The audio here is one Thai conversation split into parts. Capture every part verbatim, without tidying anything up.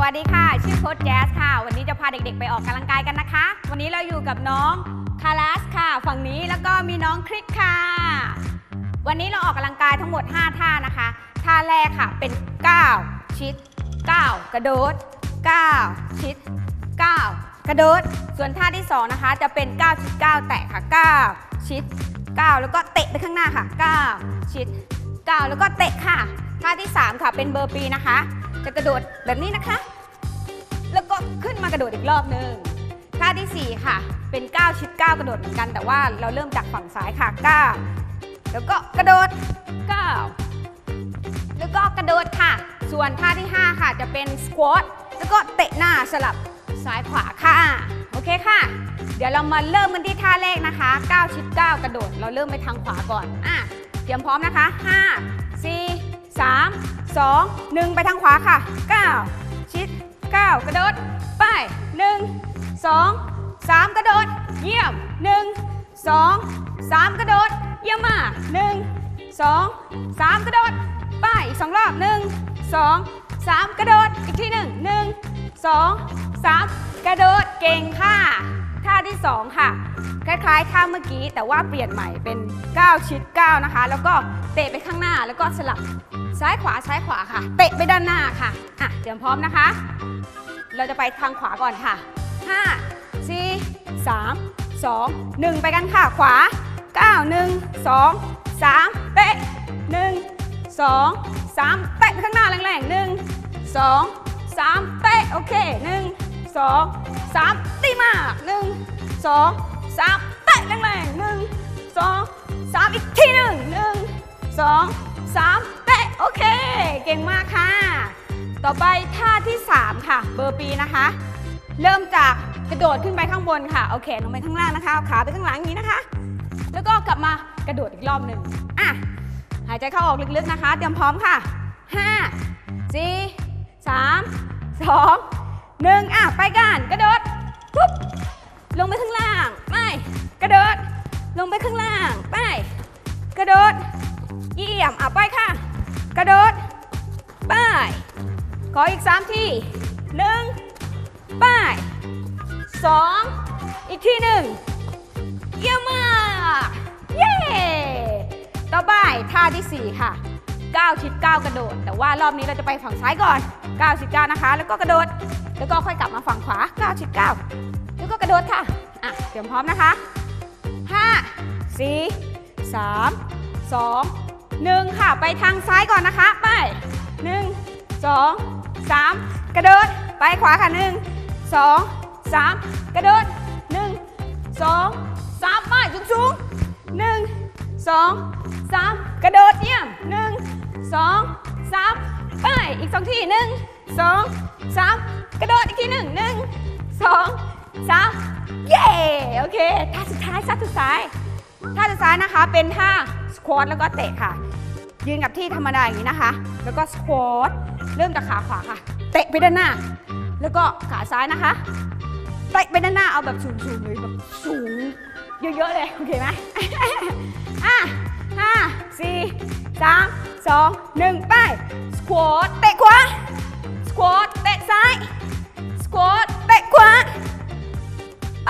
วัสดีค่ะชื่อโค้ชแจ๊สค่ะวันนี้จะพาเด็กๆไปออกกำลังกายกันนะคะวันนี้เราอยู่กับน้องคารัสค่ะฝั่งนี้แล้วก็มีน้องคลิกค่ะวันนี้เราออกกำลังกายทั้งหมดห้าท่านะคะท่าแรกค่ะเป็นก้าวชิดก้าวกระโดดก้าวชิดก้าวกระโดดส่วนท่าที่สองนะคะจะเป็นก้าวชิดก้าวแตะค่ะก้าวชิดก้าวแล้วก็เตะไปข้างหน้าค่ะก้าวชิดก้าวแล้วก็เตะค่ะท่าที่สามค่ะเป็นเบอร์ปีนะคะจะกระโดดแบบนี้นะคะแล้วก็ขึ้นมากระโดดอีกรอบนึงท่าที่สี่ค่ะเป็นก้าวชิดก้าวกระโดดเหมือนกันแต่ว่าเราเริ่มจากฝั่งซ้ายค่ะก้าวแล้วก็กระโดดก้าวแล้วก็กระโดดค่ะส่วนท่าที่ห้าค่ะจะเป็นสควอตแล้วก็เตะหน้าสลับซ้ายขวาค่ะโอเคค่ะเดี๋ยวเรามาเริ่มกันที่ท่าแรกนะคะก้าวชิดก้าวกระโดดเราเริ่มไปทางขวาก่อนอ่ะเตรียมพร้อมนะคะห้า สี่ สาม สอง หนึ่งไปทางขวาค่ะก้าวชิดก้าวกระโดดไปหนึ่ง สอง สามกระโดดเยี่ยมหนึ่ง สอง สามกระโดดเยี่ยมมากหนึ่ง สอง สามกระโดดไปอีกสองรอบหนึ่ง สอง สามกระโดดอีกทีหนึ่งหนึ่ง สอง สามกระโดดเก่งค่ะท่าที่สองค่ะคล้ายๆท่าเมื่อกี้แต่ว่าเปลี่ยนใหม่เป็นก้าวชิดก้าวนะคะแล้วก็เตะไปข้างหน้าแล้วก็สลับซ้ายขวาซ้ายขวาค่ะเตะไปด้านหน้าค่ะอ่ะเตรียมพร้อมนะคะเราจะไปทางขวาก่อนค่ะห้า สี่ สาม สอง หนึ่งไปกันค่ะขวาก้าวหนึ่ง สอง สามเตะหนึ่ง สอง สามเตะไปข้างหน้าแรงๆหนึ่ง สอง สามเตะโอเคหนึ่ง สอง สามตีมากหนึ่ง สอง สามเตะแรงๆหนึ่ง สอง สามอีกทีหนึ่งหนึ่ง สอง สามเตะโอเคเก่งมากค่ะต่อไปท่าที่สามค่ะเบอร์ปีนะคะเริ่มจากกระโดดขึ้นไปข้างบนค่ะเอาแขนลงไปข้างล่างนะคะเอาขาไปข้างหลังอย่างนี้นะคะแล้วก็กลับมากระโดดอีกรอบหนึ่งอ่ะหายใจเข้าออกลึกๆนะคะเตรียมพร้อมค่ะห้า สี่ สาม สอง หนึ่งอ่ะไปกันกระโดดปุ๊บลงไปข้างล่างไปกระโดดลงไปข้างล่างไปกระโดดเยี่ยมอ่ะไปค่ะกระโดดไปขออีกสามทีหนึ่งไปสองอีกทีหนึ่งเยี่ยมมากเย้ต่อไปท่าที่สี่ค่ะก้าวชิดก้าวกระโดดแต่ว่ารอบนี้เราจะไปฝั่งซ้ายก่อนก้าวชิดก้าวนะคะแล้วก็กระโดดแล้วก็ค่อยกลับมาฝั่งขวาก้าวชิดก้าวแล้วก็กระโดดค่ะอ่ะเตรียมพร้อมนะคะห้า สี่ สาม สอง หนึ่งค่ะไปทางซ้ายก่อนนะคะไปหนึ่ง สอง สามกระโดดไปขวาค่ะหนึ่ง สอง สามกระโดดหนึ่ง สอง สามไปสูงๆหนึ่ง สอง สามกระโดดเยี่ยมหนึ่ง สอง สามไปอีกสองทีหนึ่ง สอง สามกระโดดอีกทีหนึ่งหนึ่ง สอง สามเย้โอเคท่าสุดท้ายท่าสุดท้ายท่าสุดท้ายนะคะเป็นท่าสควอตแล้วก็เตะค่ะยืนกับที่ธรรมดาอย่างนี้นะคะแล้วก็สควอตเริ่มจากขาขวาค่ะเตะไปด้านหน้าแล้วก็ขาซ้ายนะคะเตะไปด้านหน้าเอาแบบสูงๆเลยแบบสูงเยอะๆเลยโอเคไหมอ่ะห้า สี่ สาม สอง หนึ่งไปสควอตเตะขวาสควอตเตะซ้ายสควอตเตะขวาไป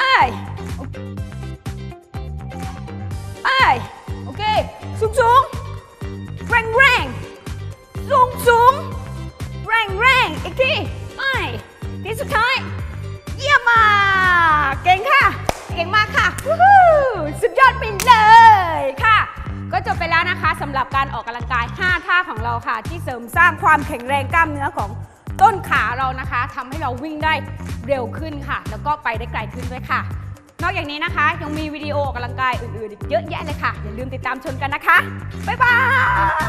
ไปโอเคสูงสูงแรงแรงสูงสูงแรงแรงอีกทีไปทีสุดท้ายเยี่ยมมากเก่งค่ะเก่งมากค่ะสุดยอดไปเลยค่ะก็จบไปแล้วนะคะสำหรับการออกกำลังกายห้าท่าของเราค่ะที่เสริมสร้างความแข็งแรงกล้ามเนื้อของต้นขาเรานะคะทำให้เราวิ่งได้เร็วขึ้นค่ะแล้วก็ไปได้ไกลขึ้นด้วยค่ะนอกจากนี้นะคะยังมีวิดีโอออกกำลังกายอื่นๆอีกเยอะแยะเลยค่ะอย่าลืมติดตามชมกันนะคะบ๊ายบาย